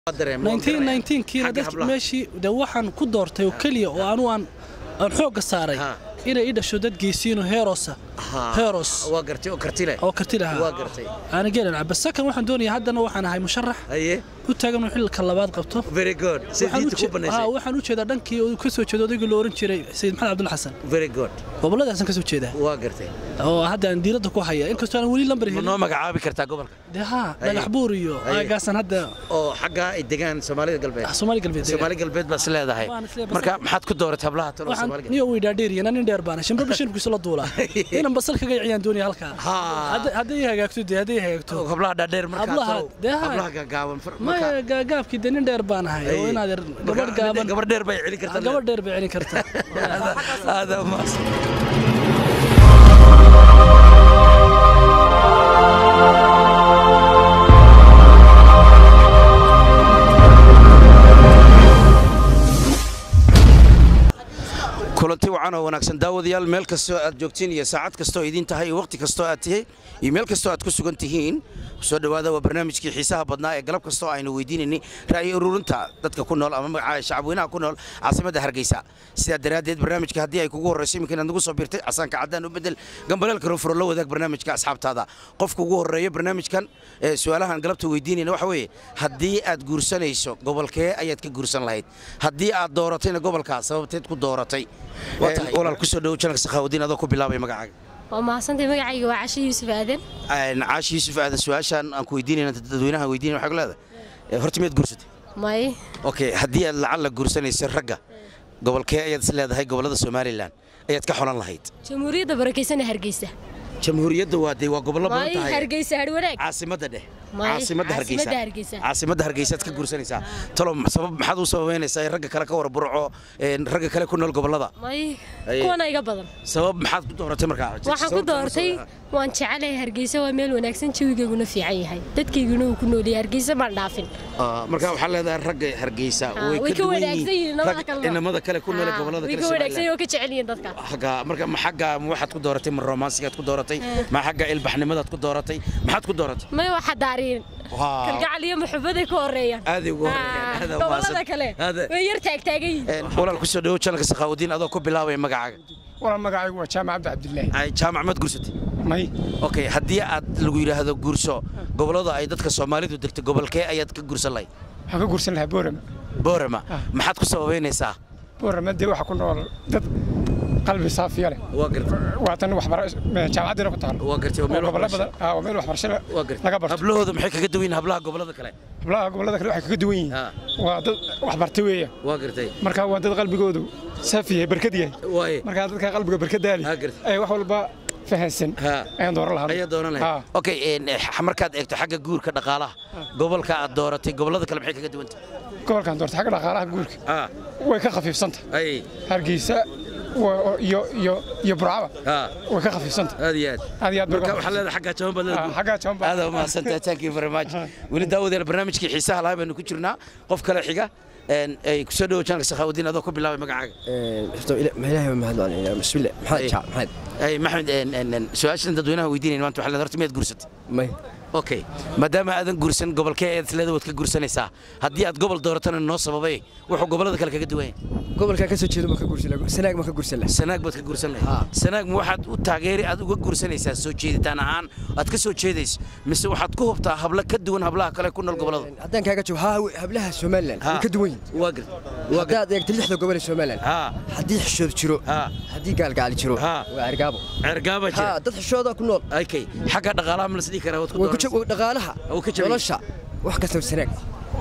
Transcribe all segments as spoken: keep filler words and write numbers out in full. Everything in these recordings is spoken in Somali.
nineteen nineteen kiina dad meeshii waxaan ku doortay oo kaliya oo aanu aan xoog saaray inay ii dhasho dad geesiino heerosa heeros waa gartay oo kartile oo kartile waa gartay ana geelan bas kan waxaan doonayaa haddana waxaan ahay musharax aye u taagan xilka labaad qabto very good sidii ku baneysay waxaan u jeedaa dhankii oo ka soo jeedo odayga loo oran jiray Sayid Maxamed Abdul Xasan very good goboladaas ka soo jeedaa waa gartay oo hadda aan diirada ku haya in kastoo aan wali lambar helin noo magacaabi kartaa gobolka deha dhagax buur iyo agaasan hadda oo xaga ay degaan Soomaalida galbeed Soomaali galbeed Soomaali galbeed bas leedahay marka maxaad ku dooratay hablaha talo Soomaaliga niyo way dhaadheeriyeen nin dheer baan shimba bashin ku soo duula inaan basal kaga ciyaan doonay halka hadda ay hagaagto hadda ay hagaagto hablaha dhaadheer marka hablaha gaaban marka gaabkii nin dheer baan ahay oo inaad gabadh gaaban gabadh dheer bay celin kartaa gabadh dheer bay celin kartaa hada ma kulanti wacan oo wanaagsan daawadayaal meel kastoo aad joogtiin iyo saacad kastoo idin tahay iyo waqti kastoo aad tahay iyo meel kastoo aad ku sugan tihiin soo dhawaada waa barnaamijkii xiisaha badnaa ee galab kastoo aynu weydiinayni ra'yi ururinta dadka ku nool ama magaca shacabweynaha ku nool caasimadda Hargeysa sida daraadeed barnaamijka haddii ay kugu horreysay imika inaad nagu soo biirtay casaanka caddaan u bedel gambaleelka rofro la wadaag barnaamijka asxaabtaada qofka ugu horreeya barnaamijkan ee su'aalahan galabta weydiinayna waxa weeye haddii aad guursanayso gobolkee ayaad ka guursan lahayd haddii aad dooratayna gobolka sababteed ku dooratay walaal ku soo dhaw channel Sakhaawdiin adoo ku bilaabay magacaaga waa maasantay magacayga waa Caashi Yuusuf Aadan aan Caashi Yuusuf Aadan su'aashan aan ku weydiinayna dadweynaha weydiinay waxa ku leedahay horta miyaad guursatay may okay haddii aad lacag la guursanayso ragga gobolkee ayaad is leedahay gobolada Soomaaliland ayaad ka xolan lahayd Jamhuuriyadda barakeysan Hargeysa jamhuuriyadda waa day waa gobollo badan tahay Hargeysa har wanaag caasimadda dheh caasimadda Hargeysa caasimadda Hargeysa ka guursanaysaa talo sabab maxaad u sababeynaysaa ragga kale ka warburco een ragga kale ku nool gobolada may kuwana iga badan sabab maxaad ku dooratay markaa waxaan ku doortay waan jecelahay Hargeysa waa meel wanaagsan jawigeeduna fiican yahay dadkeeduna uu ku nool yahay Hargeysa ma dhaafin marka waxa leedahay ragga Hargeysa way ka wanaagsan inamada kale ku nool gobolada kale way ka wanaagsan oo ka jecel yihiin dadka xaga marka ma xaga waxaad ku dooratay ma romansigaad ku dooratay ma xaga ilbaxnimadaad ku dooratay maxaad ku dooratay may waxa daarin kalgacal iyo muxubada ku horeeyaan aad ugu horeeyaan hada gobolada kale way yar taag taagayn walaal ku soo dhaw channel Sakhaawdiin adoo ku bilaabay magacaaga wala magacaygu waa Jaamac Abdi Cabdullaahi ay Jaamac mad guursatay may okay haddii aad lagu yiraahdo guurso gobolada ay dadka Soomaalidu degto gobolkee ayaad ka guursan lahayd waxa ka guursan lahaa Boorama Boorama maxaad ku sababeynaysaa Boorama dee waxa ku nool dad qalbi saafiya leh waa gartay waa tan wax bar jaamacadina ku taal waa gartay meel wax badan ah meel wax barashada laga barto hablahooda maxay kaga duwan hablaha gobolada kale hablaha gobolada kale waxay kaga duwan yihiin waa dad wax bartay weeya waa gartay marka waa dad qalbigoodu saafiya barkad yahay marka dadka qalbiga barkadaali ay wax walba fahansan ayaan dooran lahaa ayaan dooran lahaa okay een markaad eegto xagga guurka dhaqaalaha gobolka aad dooratay gobolada kale maxay kaga duwan tahay gobolkan doortay xagga dhaqaalaha guurka way ka khafiifsantahay ay Hargeysa iyo iyo iyo Burcaba way ka khafiifsantahay aad iyo aad aad iyo aad marka waxa leedahay xagga jawaab badan xagga jawaab aad ma santa thank you very much wali daawada barnaamijkii xiisaha lahayd baynu ku jirnaa qof kale xiga een ay ku soo dhaw channel Sakhaawdiin adoo ku bilaabay magacaaga ee horta ilaahay ma hadlaan ilaa bismillah maxaad jaa maxaad ay maxamed een su'aashan dadweynaha weydiinayna maanta waxa la horta miyaad guursatay may okay maadaama aadan guursan gobolkee aad isleedahay wad ka guursanaysaa haddii aad gobol dooratana noo sababay wuxuu gobolada kale kaga duwan yahay gobolka ka soo jeedo ma ka guursan lahaa sanaag ma ka guursan lahaa sanaag baad ka guursan lahayd sanaag ma waxaad u taageeri aad uga guursanaysaa soo jeeditaan ahaan aad ka soo jeedayso mise waxaad ku hubtaa habla ka duwan hablaha kale ku nool gobolada haddaan kaaga joogo haa hablaha Soomaaliland way ka duwan yihiin waa gartay waa gartay aad eegtay lixda gobol ee Soomaaliland haddii xishood jiro haddii gaalgaal jiro waa ergaabo ergaabo jiro ha dad xishooda ku nool okay xagga dhaqaalaha ma la isdhigi karaa wad ku doorasho dhaqaalaha oo ka jabisha wax ka soo sanaag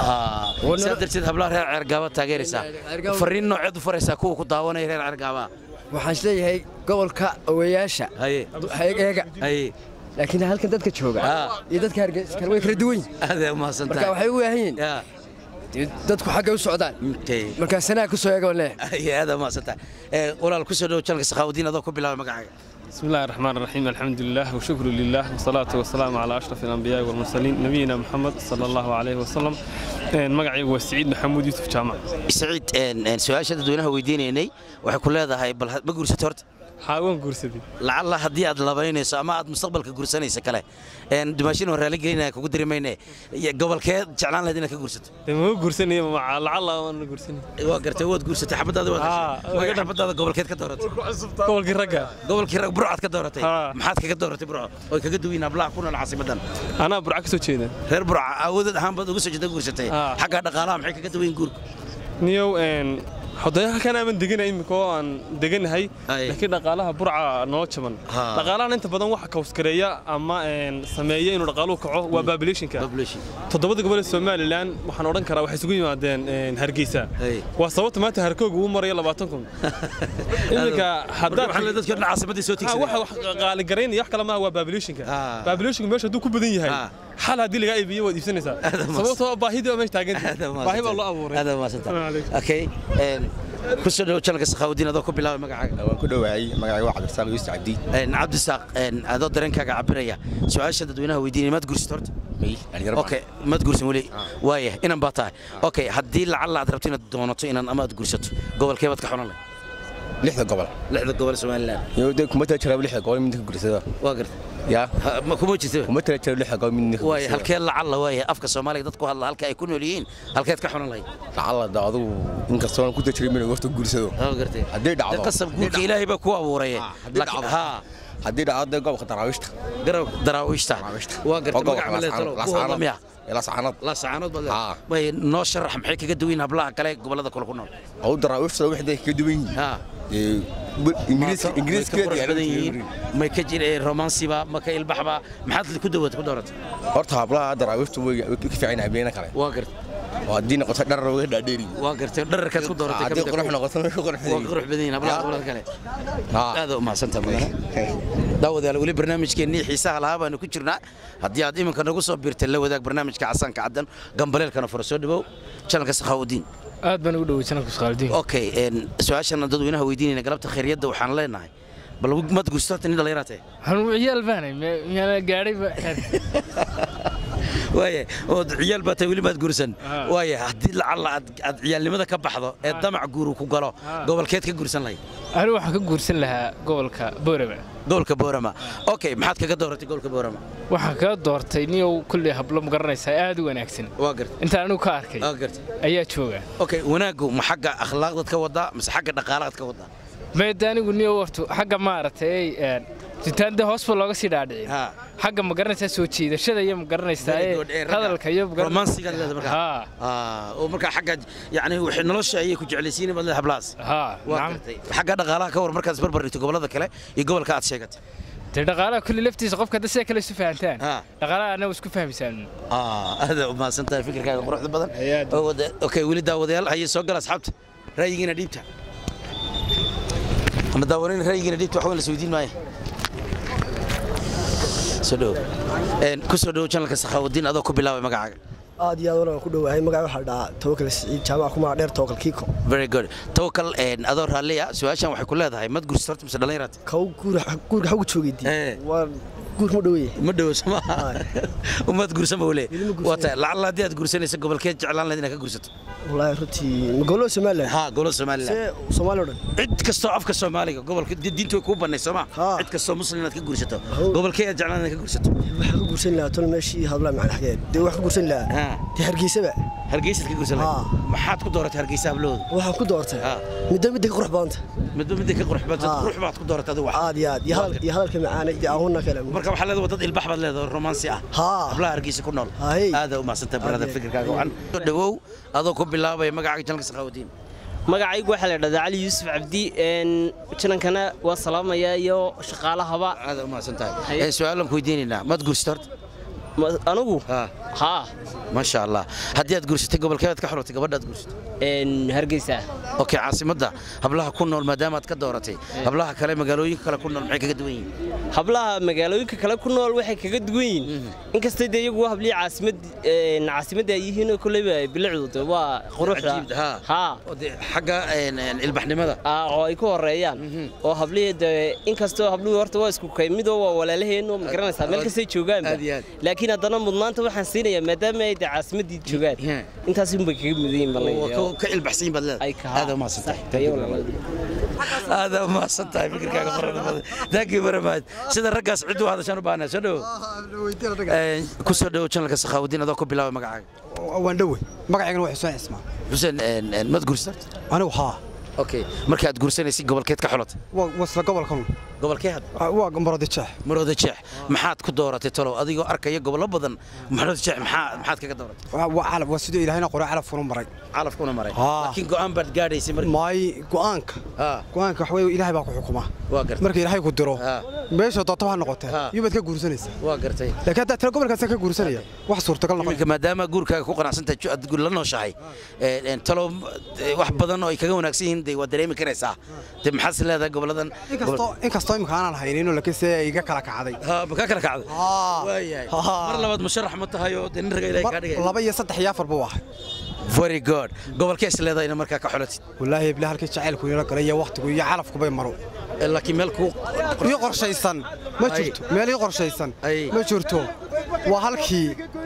ah wada darteed hablaha reer ergaabo taageeraysa fariin nooceed u faraysa kuwa ku daawanaya reer ergaaba waxaan isleeyahay gobolka awayaasha haye hayeega haye laakiin halkan dadka jooga iyo dadka Hargeysa kale way kala duwan yihiin aad ma santahay marka waxay u baahan dadku xagga u socdaan marka sanaag ku soo eego leh aad ma santahay ee walaal ku soo dhaw channel Sakhaawdiin adoo ku bilaabay magacaaga بسم الله الرحمن الرحيم الحمد لله وشكر لله والصلاة والسلام على أشرف الأنبياء والمرسلين نبينا محمد صلى الله عليه وسلم مقعي وسعيد محمود يوسف جامع سعيد سؤال شدد وينها ويديني وحكول هذا هاي بل بقول ستورت حاوان قرصدي لعل هدي أد لبينيس أما أد مستقبل كقرصانيس كله إن دمشين ورالي جينا كقدر مينه قبل كده جعلان لدينا كقرصت تمام قرصني مع لعل وانا قرصني وقرت هو قرصت حبت هذا ولا حبت هذا قبل كده كدورت قبل كرجع قبل كده برعت كدورتي محات كدورتي برع وكقدوين أبلع كنا العاصمة دن أنا برعك سوتشينا غير برع عود هم بدو قصة جدا قرصتي حاجة دقالام حكي كقدوين قرق نيو إن حضيها كان من دقينا إمكو عن دقينا هاي لكن دقالها برعة نوتشمن دقالها أنت بدن واحد كوسكرية أما إن سماية إنه دقالو كعو وبابليشن كا تضبط قبل السومال الآن وحنورن كرا وحيسوقين مادين إن هرجيسة وصوت ما تهركوج ومر يلا بعتكم إنك حضر حلدت كنا عاصمة سوتي واحد قال قرين يحكي لما هو بابليشن كا بابليشن مش هدوك بدين هاي حال هذه اللي جاي بيه ودي سنة صوته باهيد ومش تاجن باهي والله أبوري هذا ما سنت أوكي كسر وجهك سخاودين هذا كوب بلا مقعد كله وعي مقعد واحد رسال يوسف عبدي إن عبد الساق إن هذا درنك عبرية سؤال شدد وينه ويديني ما تقول ستورت مي يعني أوكي ما تقول سمولي وايه إن بطاع أوكي هدي لعل عذربتين الدونات إن أنا ما تقول ست قبل كيف تكحون الله لحظة قبل لحظة قبل سؤال الله يودك متى تشرب لحظة قبل من تقول ست واقر يا ما كم وجهته متى تشرب لحظة قبل من وايه هل كان لعل وايه أفكار الصومالي ضدكوا هلا هل كان يكونوا ليين هل كان تكحون الله لعل ده عضو إنك صار كنت تشرب من وقت تقول ست اه قرتي هدي ده عضو قصب قولك إلهي بكوا أبوريه لكن ها هدي ده عضو قبل دراويشته قرب دراويشته واقر تبقى عمل لا سعانات لا سعانات لا سعانات بدل ما نوشر محي كجدوين هبلا كله قبل هذا كله كنا أو دراويشته وحدة كجدوين ها إنجليز إنجليز كده يعني ما يكجر رومانسي با ما كيل بحبا محط اللي كدوت كدورت horta hablaha daraawishtu way ka fiican hableena kale waa gart waa diin qoto dhar way dhaadheeri waa gartay dharkaad ku dooratay ka qurux noqoto ma qurux waa qurux badan hablaha hablaha kale aad u mahadsan tahay daawadayaal wali barnaamijkeennii xiisaha lahaa baanu ku jirnaa haddii aad iminka nagu soo biirtay la wadaag barnaamijka casanka caddan gambaleelkana furo soo dhawow channelka Sakhaawudiin aad baan ugu dhaway channelka Sakhaawudiin okay een su'aashana dadweynaha weydiinayna galabta khayriyada waxaan leenahay bal ma guustaad in dhalinyarada waxaan u ciyaal baanay ma gaaray waaye oo ciyaal baatay wali baad guursan waaye hadii lacala aad ciyaalnimada ka baxdo ee damac guuru ku galo gobolkeed ka guursan lahayd anigu waxaan ka guursan lahaa gobolka Boorama gobolka Boorama okay maxaad kaga dooratay gobolka Boorama waxaan ka doortay niyow kulli hablo ma garanaysaa aad u wanaagsan waa gartay inta anigu ka arkay waa gartay ayaa jooga okay wanaagu ma xagga akhlaaqda ka wada mise xagga dhaqaalaha ka wada meedanigu niyow wartu xagga maartay ee tintaande hoosba looga sii dhaadhicin xagga ma garanaysaa soo jiidashada iyo ma garanaysaa hadalka iyo romansiga leedahay marka ha oo marka xagga yaani wixii nolosha ay ku jeclaysiin bad hablaas ha naam xagga dhaqaalaha ka war markaas barbar dhigto gobolada kale iyo gobolka aad sheegatay te dhaqaalaha kulli laftiisa qofka dad si kale isu fahantaan dhaqaalaha ana isku fahmisaan ah hada ma santaa fikirkaaga quruxda badan okay wali daawadayaal hay soo gal asxaabta ra'yigiina dhiibta ama daawanin ra'yigiina dhiibta waxa la suudiin maayo سلو إن كسر channelka Sakhaawudiin adoo ku bilaabay magacaaga aad iyo aad waan ku dhawahay magaca waxa dhaca Tawakkal Saciid jaamac kuma dheer Tawakkal Kiko very good Tawakkal een adoo raaliya su'aashan waxay ku leedahay mad guursato mise dhalinyarada kaw guur guur xagu joogidii waa guur ma dhaweey ma dhawo sama umad guursama wale wata lacala hadii aad guursanayso gobolkeed jeclaan lahayd inaad ka guursato wallahi runtii ma golo Soomaaliland ha golo Soomaaliland see Soomaaliland cid kasto afka Soomaaliga gobolka diintu way ku banay Soomaa cid kasto muslim aad ka guursato gobolkeed jeclaan inaad ka guursato waxa ka guursan lahaa tol meeshii hadla macna xageed de wax ka guursan lahaa de Hargeysaba Hargeysa ka guursan lahaa maxaad ku dooratay Hargeysa hablooda waxaan ku doortay midda midda ka qurux badan midda midda ka qurux badan qurux baad ku dooratay adiga wax aad iyo aad iyo hadalka macaan iyo ahuna kale marka waxa leedahay dad ilbax baad leedahay romansi ah hablaha Hargeysa ku nool aad u maasanta barada fikirkaaga waxan dhawow adoo ku bilaabay magacaaga channelka Sakhaawudiin magacaygu waxa la dhahdaa Ali Yusuf Abdi een channelkana waa salaamaya iyo shaqaalahaba aad u maasantahay ee su'aalan ku weydiinayna mad guurstart anigu ha ha ma sha Allah hadii aad guursatay gobolkeed ka xorotay gabadhaad guursatay een Hargeysa okay caasimada hablaha ku nool maadaama aad ka dooratay hablaha kale magaalooyinka kale ku nool maxay kaga duwan yihiin hablaha magaalooyinka kale ku nool waxay kaga duwan yihiin inkastoo iyagu hablii caasimad een caasimada ay yihiin kulliba bilicdu waa quruxda ha xaga ilbaxnimada ah oo ay ku horeeyaan oo hablii inkastoo habluhu horta waa isku kaymid oo walaalaheen oo ma garanaysaa meel kasta joogaan laakiin haddana mudnaanta waxaan siinayaa maadaama ay caasimada joogaan intaas in bay kaga mudan yihiin ka ilbaxsan badleed هذا ما صدق هذا ما صدق فكرك فرد ذاكي برماد سيد الرقاص عدو هذا شنو بانا شنو كسر channelka Sakhaawuddin adoo ku bilaabay magacaaga waan dhawe magacayga waa Xuseen Ismaan Xuseen ma guursaday anigu haa okay marka aad guursanaysid gobolkeed ka xulad waa wasla gobolkan gobolkee had waa Maroodi Jeex Maroodi Jeex maxaad ku dooratay talo adigoo arkaya gobolo badan Maroodi Jeex maxaa maxaad kaga dooratay waa calaf waa sidoo Ilaahayna qoro calaf kuna maray calaf kuna maray laakiin go'aan baad gaadhaysay markii may go'aanka go'aanka wax weey Ilaahay baa ku xukuma waa gartay markii Ilaahay ku diro meesha doonto ha noqotay iyo baad ka guursanaysaa waa gartay laakiin hadda tiro gobolkaas ka guursanaya wax suurtagal noqon maadaama guurkaaga ku qanacsantahay aad guur la nooshahay een talo wax badan oo ay kaga wanaagsan yihiin day wad dareemi karaysaa de maxaa leedahay goboladan inkastoo imkaan haynin laakiin see iga kala kacday ha ka kala kacday waayahay mar labaad musharax ma tahay oo in raga Ilaahay ka dhigay laba iyo saddex iyo afar buu ahay very good gobolkees leedayna marka ka xulatid wallahi ibla halkii jacaylku ila galay waqtigu iyo calafku bay maro laakiin meel ku iyo qorshaysan ma jirto meel iyo qorshaysan ma jirto waa halkii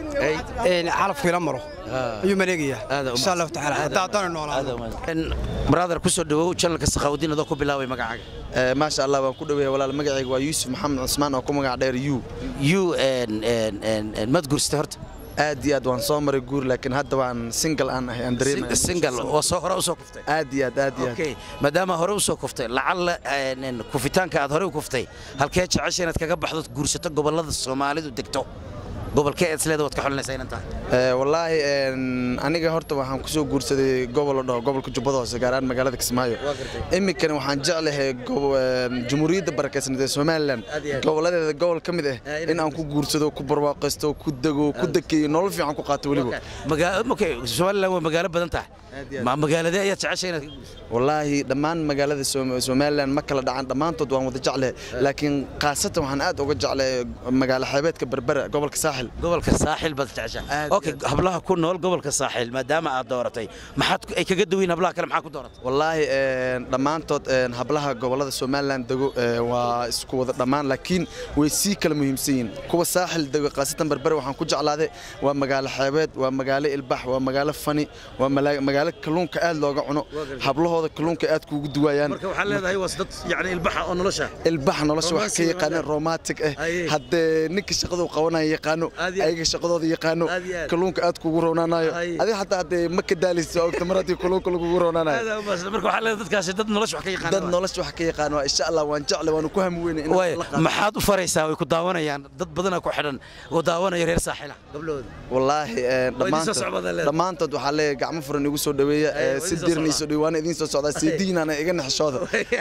een calafku ila maro ayuu maleegaya insha Allah ta'ala haddaan noolaado brother ku soo dhawow channelka Sakhaawuddin adoo ku bilaabay magacaaga ما شاء الله waan ku dhaweeyay walaal magacaygu waa Yuusuf Maxamed Cusmaan oo ku magac dheer you you and and and mad guurstay horta aad iyo aad waan soo maray guur laakiin hadda waan single aan ahay aan dareemay single oo soo hore u soo kuftay aad iyo aad aad iyo okay maadaama hore u soo kuftay lacal kufitaanka aad hore u kuftay halkee jeceshay inaad kaga baxdo guursato gobolada Soomaalidu degto gobolkee aad leedahay wad ka xulinaysaa inta ee wallahi aniga horta waxaan ku soo guursaday gobol oo gobolka Jubbada Hoose gaar ahaan magaalada Kismaayo imikana waxaan jeclahay Jamhuuriyadda Barakeysan ee Soomaaliland goboladeeda gobol kamid ah in aan ku guursado ku barwaaqaysto ku dago ku dakeeyo nolol fiican ku qaato waliba magaalo okay Soomaaliland waa magaalo badan tahay ma magaalada ayaa jeceshay inaad wallahi dhamaan magaalada Soomaaliland ma kala dhacaan dhamaantood waan wada jeclahay laakiin qaasatan waxaan aad uga jeclahay magaalo xeebeedka Berbera gobolka Saaxil gobolka Saaxil bad jeceshay okay hablaha ku nool gobolka Saaxil maadaama aad dooratay maxaad ay kaga duwin hablaha kale maxaa ku dooratay wallahi dhamaantood hablaha gobolada Soomaaliland dago waa isku wada dhamaan laakiin way si kala muhiimsan yihiin kuwa Saaxil dago qaasatan Berbera waxaan ku jeclaaday waa magaalo xeebeed waa magaalo ilbax waa magaalo fani waa magaalo kalluunka aad looga cuno hablahooda kalluunka aad kuugu duwayaan marka waxa leedahay wasdad yaani ilbax oo nolosha ilbax nolosha wax ka yaqaan romantic ah hadda ninka shaqadu qabanaya yaqaano ayaga shaqadooda yaqaano kalluunka aad kuugu roonaanayo adiga hatta hadda ma ka daaliso oo tamaradii kalluunka lagu roonaanayo marka waxa leedahay dadkaas dad nolosha wax ka yaqaan dad nolosha wax ka yaqaan waa insha Allah waan jeclay waan ku hamweynay in maxaad u faraysaa way ku daawanayaan dad badan ku xidhan oo daawanaya reer Saaxila gablooda wallahi dhamaantood dhamaantood waxa leeyahay gacmo furan igu soo dhaweeya si dirniiso dhiwaan idin soo socda si diinana iga naxshooda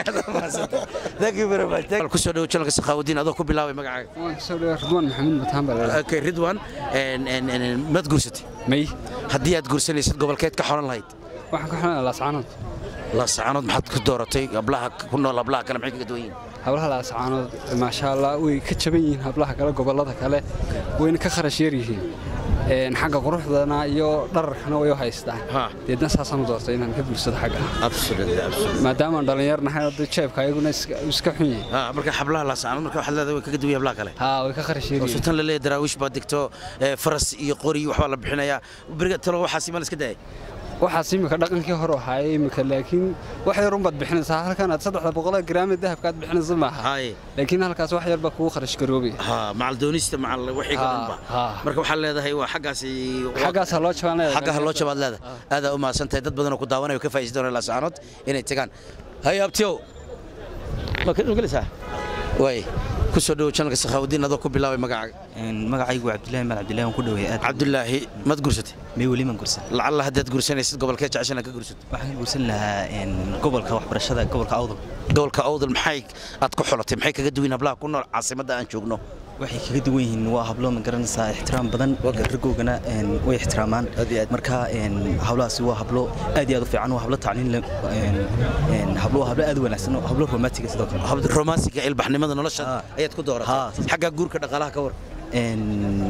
thank you very much ku soo dhaw channelka Sakhaawuddin adoo ku bilaabay magacaaga waan soo dhaw Ridwan Maxamed Bataan baa okay Ridwan en en en mad guursatay may hadii aad guursanaysid gobolkeed ka xoran lahayd waxaan ka xoran Laascaanood Laascaanood maxaad ku dooratay hablaha ku nool hablaha kale maxay kaga duwan yihiin hablaha Laascaanood ma sha Allah way ka jaban yihiin hablaha kale gobolada kale wayna ka kharash yar yihiin een xagga quruxdana iyo dharkana way haystaan deedna saasan u doortay inaan ka bulshada xagga absolutely absolutely maadaama dhalinyarnahay oo jeebka ayaguna iska xun yihiin ha marka hablaha Laascaanood marka waxa leedahay way kaga duwan hablaha kale ha way ka kharash yar yihiin tan la leeyahay daraawish baad digto faras iyo qori waxba la bixinaya bariga talo waxa si mal iska day waxaas imika dhaqankii hore ahaay imika laakiin wax yar umbad bixinaysaa halkan aad saddex boqol gram dahabka aad bixinaysaa ma aha laakiin halkaas wax yar ba kugu kharash garoobay ha macal doonista macal wixii ka dhanba marka waxa leedahay waa xagaasi xagaas loo jabaan leedahay xagaha loo jabaad leedahay aad u maasantahay dad badan oo ku daawanayo ka faa'iido doonay Laascaanood inay tagaan hay abtiyo ma ka ogalisa way ku soo dhaw channelka Sakhaawuddin adoo ku bilaabay magacaaga een magacaygu Cabdullaahi Mal Cabdullaahi aan ku dhaweeyay aad Cabdullaahi mad guursatay may wali man guursan lacalla haddaad guursanaysid gobolka jeceshan ka guursato waxaan guursan lahaa een gobolka waxbarashada gobolka Awdal gobolka Awdal maxay aad ku xulatay maxay kaga duwan hablaha ku nool caasimadda aan joogno waxay kaga duwan yihiin waa hablo ma garanaysaa ixtiraam badan raggoogana een way ixtiraamaan marka een hablahaasi waa hablo aad iyo aad u fiican waa hablo tacliin leh een een hablo hablo aad u wanaagsan hablo romantic sidoo kale hablo romantic ilbaxnimada nolosha ayaad ku dooratay xagga guurka dhaqaalaha ka war een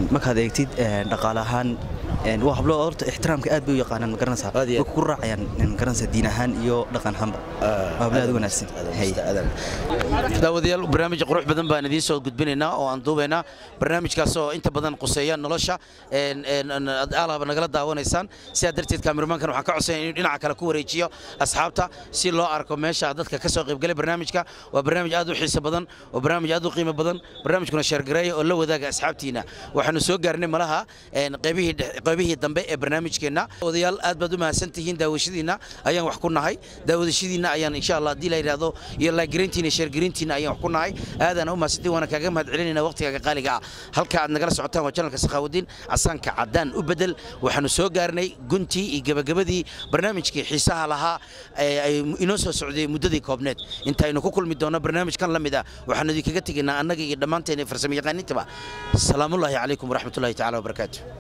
markaad eegtid dhaqaale ahaan waa hablo horta ixtiraamka aad bay u yaqaanaan ma garanaysaa way ku raacayaan ma garanaysaa diin ahaan iyo dhaqan ahaanba waa hablo aad u wanaagsan daawadayaal barnaamij qurux badan baan idiin soo gudbinaynaa oo aan duubaynaa barnaamijkaas oo inta badan quseeya nolosha aalaaba nagala daawanaysaan sidaa darteed kaamiramankan waxaan ka codsanaya inuu dhinaca kale ku wareejiyo asxaabta si loo arko meesha dadka ka soo qaybgalay barnaamijka waa barnaamij aad u xiiso badan oo barnaamij aad u qiimo badan barnaamijkuna sheergareeya oo la wadaaga asxaabtiina waxaanu soo gaarnay malaha qaybihii qaybihii dambe ee barnaamijkeena odayaal aad baad u mahadsantihiin daawashadiina ayaan wax ku nahay daawadashadiina ayaan insha Allah hadii la yiraahdo iyo la gareentiina sheergareentiina ayaan wax ku nahay aadana u mahadsantii waana kaaga mahad celinayna waqtigaaga qaaliga ah halka aad nagala socotaan waa channelka Sakhaawudiin casaanka cadaan u bedel waxaanu soo gaarnay guntii iyo gabagabadii barnaamijkii xiisaha lahaa ay inoo soo socday muddadii koobneed intaynu ku kulmi doono barnaamijkan la mid ah waxaanu idinkaga tegaynaa annaga iyo dhammaanteen farsamo yaqaaniintaba salaamu alaykum wa rahmatullahi ta'ala wa barakaatuh